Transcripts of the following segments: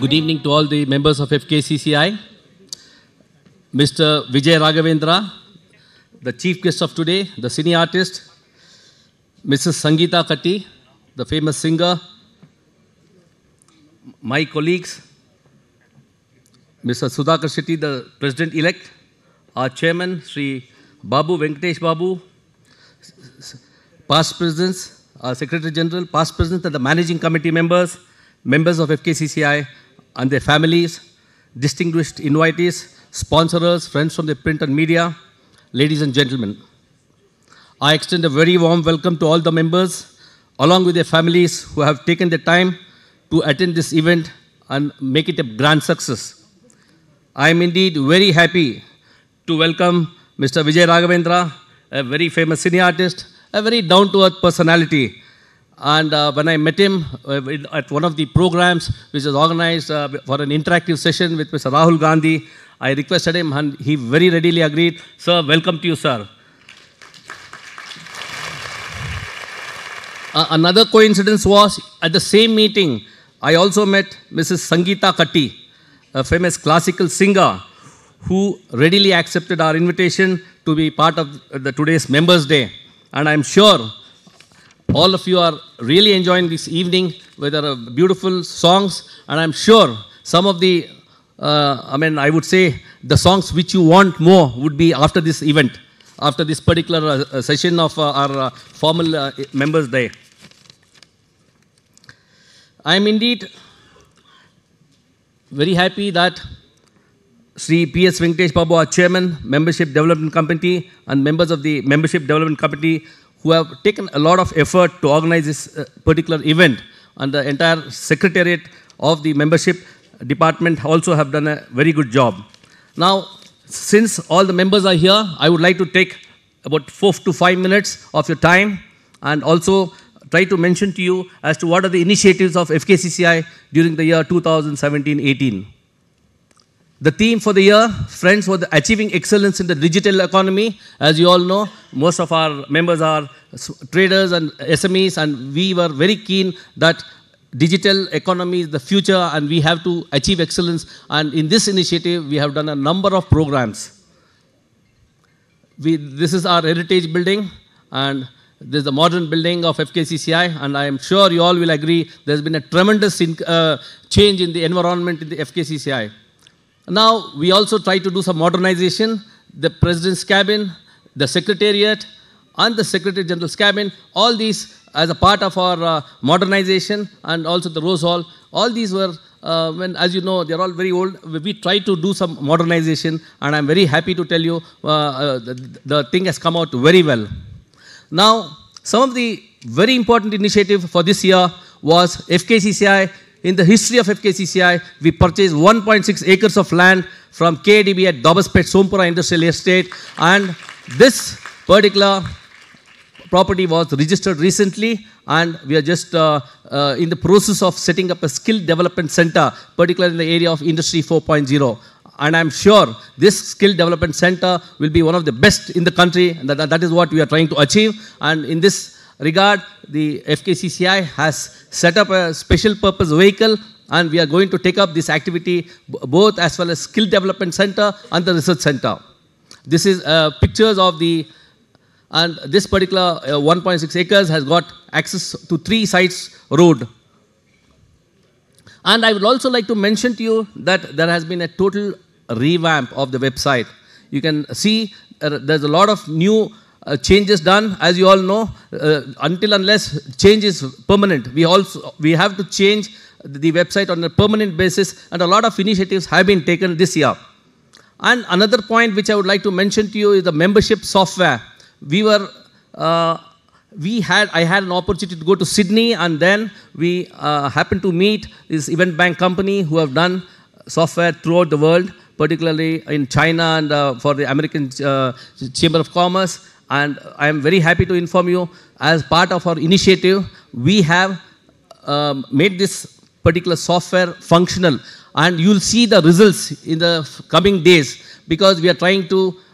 Good evening to all the members of FKCCI. Mr. Vijay Raghavendra, the chief guest of today, the cine artist. Mrs. Sangeeta Katti, the famous singer. My colleagues. Mr. Sudhakar Shetty, the president-elect. Our chairman, Sri Babu Venkatesh Babu. Past presidents, our secretary general, past presidents and the managing committee members, members of FKCCI and their families, distinguished invitees, sponsors, friends from the print and media, ladies and gentlemen. I extend a very warm welcome to all the members, along with their families who have taken the time to attend this event and make it a grand success. I am indeed very happy to welcome Mr. Vijay Raghavendra, a very famous cine artist, a very down-to-earth personality. And when I met him at one of the programs which was organized for an interactive session with Mr. Rahul Gandhi, I requested him and he very readily agreed. Sir, welcome to you, sir. Another coincidence was at the same meeting, I also met Mrs. Sangeeta Katti, a famous classical singer who readily accepted our invitation to be part of today's Members' Day. And I'm sure all of you are really enjoying this evening with beautiful songs, and I'm sure some of the, I would say the songs which you want more would be after this event, after this particular session of our formal Members' Day. I am indeed very happy that Sri P.S. Venkatesh Babu, our chairman, Membership Development Committee, and members of the Membership Development Committee who have taken a lot of effort to organize this particular event, and the entire secretariat of the membership department also have done a very good job. Now, since all the members are here, I would like to take about 4 to 5 minutes of your time and also try to mention to you as to what are the initiatives of FKCCI during the year 2017-18. The theme for the year, friends, was achieving excellence in the digital economy. As you all know, most of our members are traders and SMEs, and we were very keen that digital economy is the future and we have to achieve excellence. And in this initiative, we have done a number of programs. This is our heritage building, and this is the modern building of FKCCI, and I am sure you all will agree there's been a tremendous change in the environment in the FKCCI. Now, we also try to do some modernization. The President's cabin, the Secretariat, and the Secretary General's cabin, all these as a part of our modernization, and also the Rose Hall. All these were, as you know, they're all very old. We try to do some modernization, and I'm very happy to tell you the thing has come out very well. Now, some of the very important initiative for this year was FKCCI. In the history of FKCCI, we purchased 1.6 acres of land from KDB at Dabaspet Sompura Industrial Estate, and this particular property was registered recently, and we are just in the process of setting up a skill development center, particularly in the area of Industry 4.0. And I'm sure this skill development center will be one of the best in the country, and that is what we are trying to achieve. And in this regard, the FKCCI has set up a special purpose vehicle, and we are going to take up this activity both as well as skill development center and the research center. This is pictures of and this particular 1.6 acres has got access to 3 sites road. And I would also like to mention to you that there has been a total revamp of the website. You can see there's a lot of new changes done. As you all know, until unless change is permanent, we have to change the website on a permanent basis, and a lot of initiatives have been taken this year. And another point which I would like to mention to you is the membership software. I had an opportunity to go to Sydney, and then we happened to meet this event bank company who have done software throughout the world, particularly in China and for the American Chamber of Commerce. And I am very happy to inform you, as part of our initiative, we have made this particular software functional. And you'll see the results in the coming days, because we are trying to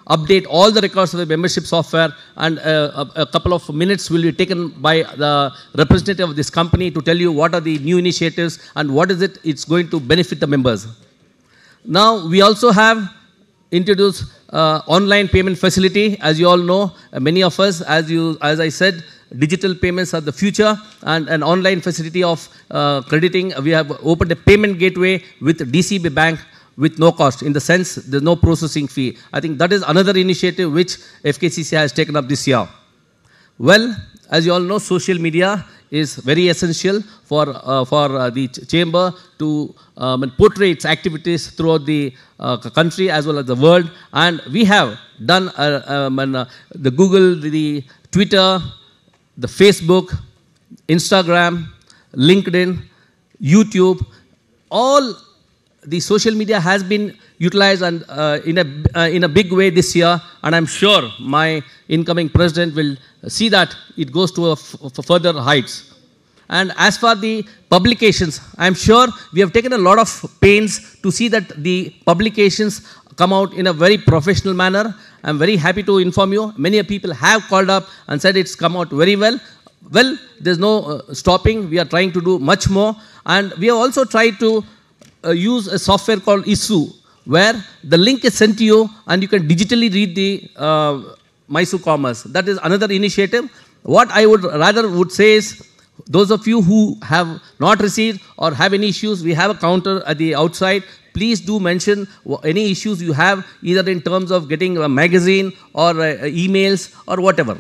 update all the records of the membership software, and a couple of minutes will be taken by the representative of this company to tell you what are the new initiatives and what is it's going to benefit the members. Now, we also have introduced online payment facility. As you all know, many of us, as I said, digital payments are the future, and an online facility of crediting. We have opened a payment gateway with DCB Bank with no cost, in the sense there's no processing fee. I think that is another initiative which FKCCI has taken up this year. Well, as you all know, social media is very essential for the chamber to portray its activities throughout the country as well as the world. And we have done the Google, the Twitter, the Facebook, Instagram, LinkedIn, YouTube, all the social media has been utilized and in a big way this year, and I'm sure my incoming president will see that it goes to further heights. And as for the publications, I'm sure we have taken a lot of pains to see that the publications come out in a very professional manner. I'm very happy to inform you, many people have called up and said it's come out very well. Well, there's no stopping. We are trying to do much more, and we have also tried to use a software called ISU, where the link is sent to you and you can digitally read the Mysore Commerce. That is another initiative. What I would say is, those of you who have not received or have any issues, we have a counter at the outside. Please do mention any issues you have, either in terms of getting a magazine or emails or whatever.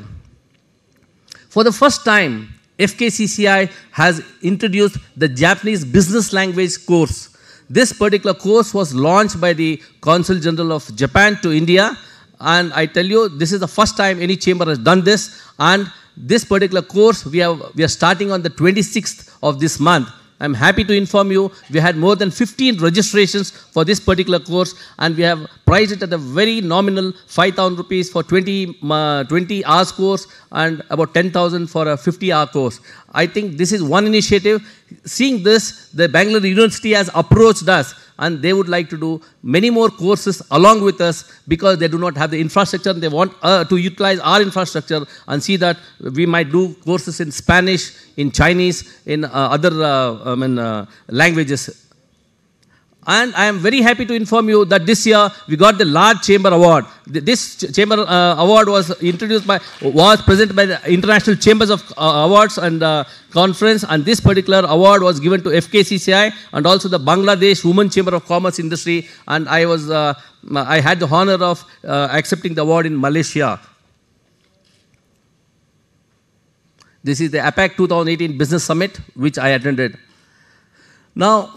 For the first time, FKCCI has introduced the Japanese business language course. This particular course was launched by the Consul General of Japan to India, and I tell you, this is the first time any chamber has done this. And this particular course we are starting on the 26th of this month. I'm happy to inform you, we had more than 15 registrations for this particular course, and we have priced it at a very nominal 5,000 rupees for 20 hours course and about 10,000 for a 50-hour course. I think this is one initiative. Seeing this, the Bengaluru University has approached us, and they would like to do many more courses along with us, because they do not have the infrastructure. They want to utilize our infrastructure and see that we might do courses in Spanish, in Chinese, in other languages. And I am very happy to inform you that this year we got the large chamber award. This chamber award was presented by the International Chambers of Awards and Conference, and this particular award was given to FKCCI and also the Bangladesh Women Chamber of Commerce Industry, and I had the honor of accepting the award in Malaysia. This is the APAC 2018 Business Summit, which I attended. Now,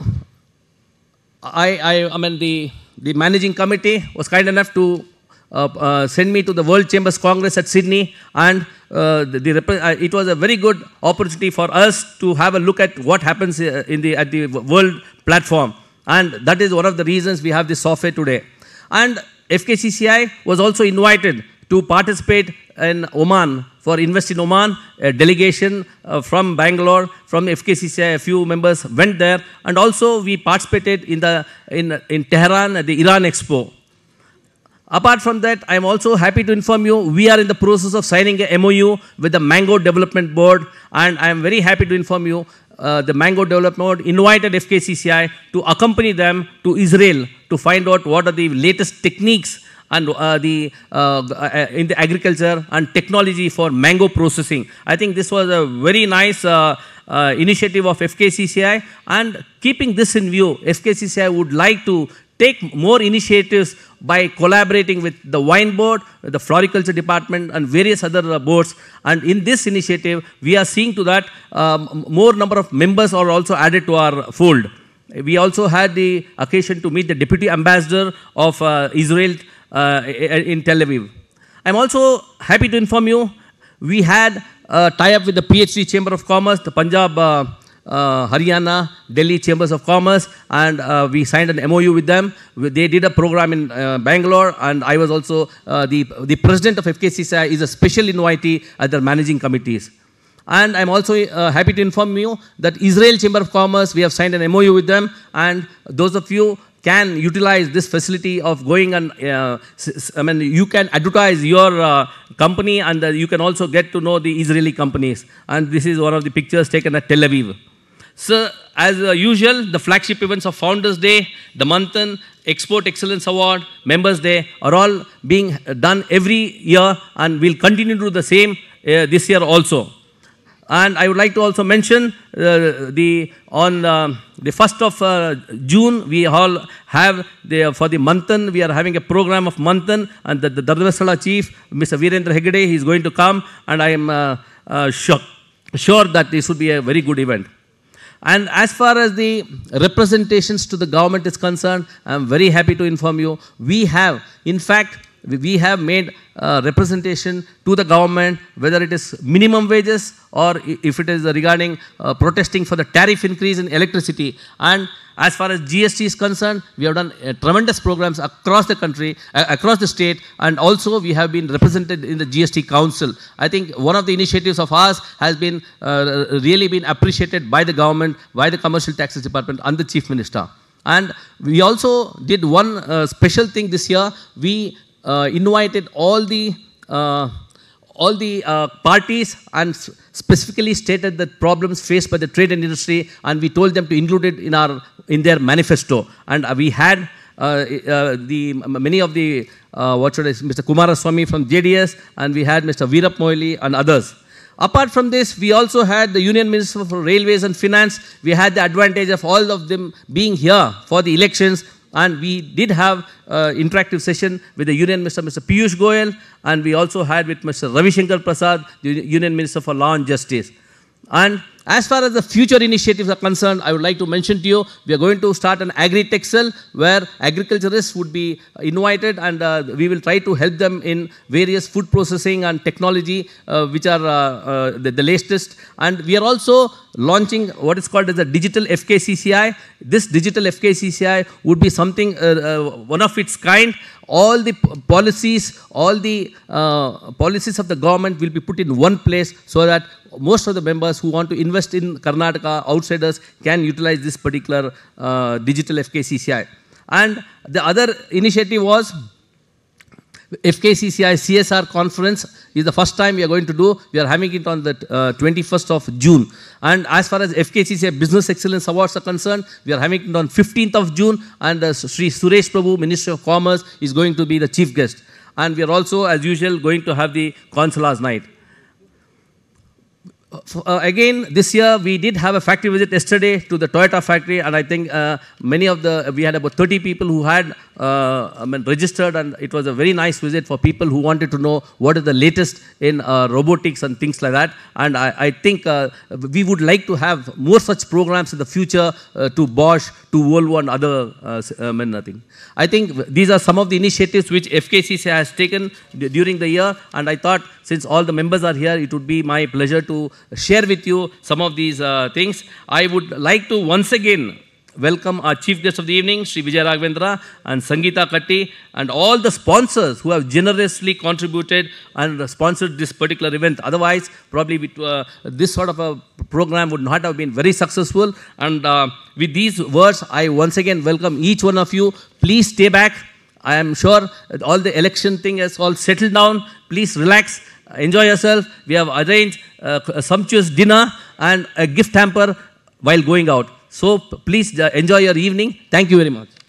I mean, the managing committee was kind enough to send me to the World Chambers Congress at Sydney, and it was a very good opportunity for us to have a look at what happens at the world platform, and that is one of the reasons we have this software today. And FKCCI was also invited to participate in Oman, for Invest in Oman. A delegation from Bangalore, from FKCCI, a few members went there, and also we participated in Tehran at the Iran Expo. Apart from that, I am also happy to inform you, we are in the process of signing a MOU with the Mango Development Board, and I am very happy to inform you, the Mango Development Board invited FKCCI to accompany them to Israel to find out what are the latest techniques and in the agriculture and technology for mango processing. I think this was a very nice initiative of FKCCI, and keeping this in view, FKCCI would like to take more initiatives by collaborating with the wine board, the floriculture department, and various other boards. And in this initiative, we are seeing to that more number of members are also added to our fold. We also had the occasion to meet the Deputy Ambassador of Israel in Tel Aviv. I'm also happy to inform you, we had a tie-up with the PhD Chamber of Commerce, the Punjab, Haryana, Delhi Chambers of Commerce, and we signed an MOU with them. They did a program in Bangalore, and I was also the president of FKCCI is a special invitee at their managing committees. And I'm also happy to inform you that Israel Chamber of Commerce, we have signed an MOU with them, and those of you can utilize this facility of going and, you can advertise your company, and you can also get to know the Israeli companies. And this is one of the pictures taken at Tel Aviv. So, as usual, the flagship events of Founders Day, the Manthan, Export Excellence Award, Members Day are all being done every year, and we'll continue to do the same this year also. And I would like to also mention on the 1st of June, we all have, for the Manthan, we are having a program of Manthan, and the Dharmasala chief, Mr. Virendra Hegde, he is going to come, and I am sure that this would be a very good event. And as far as the representations to the government is concerned, I am very happy to inform you, we have, in fact, we have made representation to the government, whether it is minimum wages or if it is regarding protesting for the tariff increase in electricity. And as far as GST is concerned, we have done tremendous programs across the country, across the state, and also we have been represented in the GST Council. I think one of the initiatives of ours has been really been appreciated by the government, by the Commercial Taxes Department and the Chief Minister. And we also did one special thing this year. We invited all the parties and specifically stated the problems faced by the trade and industry, and we told them to include it in their manifesto. And we had many of the Mr. Kumaraswamy from JDS, and we had Mr. Veerap Moily and others. Apart from this, we also had the Union Minister for Railways and Finance. We had the advantage of all of them being here for the elections. And we did have interactive session with the Union Minister, Mr. Piyush Goyal, and we also had with Mr. Ravi Shankar Prasad, the Union Minister for Law and Justice. And as far as the future initiatives are concerned, I would like to mention to you, we are going to start an agri-tech cell where agriculturists would be invited, and we will try to help them in various food processing and technology which are the latest. And we are also launching what is called as a digital FKCCI. This digital FKCCI would be something, one of its kind. All the policies, all the policies of the government will be put in one place so that most of the members who want to invest in Karnataka, outsiders, can utilize this particular digital FKCCI. And the other initiative was FKCCI CSR conference is the first time we are going to do. We are having it on the 21st of June. And as far as FKCCI Business Excellence Awards are concerned, we are having it on 15th of June, and Sri Suresh Prabhu, Minister of Commerce, is going to be the chief guest. And we are also, as usual, going to have the Consular's Night. Again, this year we did have a factory visit yesterday to the Toyota factory, and I think we had about 30 people who had registered, and it was a very nice visit for people who wanted to know what is the latest in robotics and things like that. And I think we would like to have more such programs in the future to Bosch, to Volvo and other I think these are some of the initiatives which FKCCI has taken during the year, and I thought since all the members are here, it would be my pleasure to share with you some of these things. I would like to once again welcome our chief guest of the evening, Sri Vijay Raghavendra and Sangeeta Katti, and all the sponsors who have generously contributed and sponsored this particular event. Otherwise, probably this sort of a program would not have been very successful. And with these words, I once again welcome each one of you. Please stay back. I am sure all the election thing is all settled down. Please relax, enjoy yourself. We have arranged a sumptuous dinner and a gift hamper while going out. So please enjoy your evening. Thank you very much.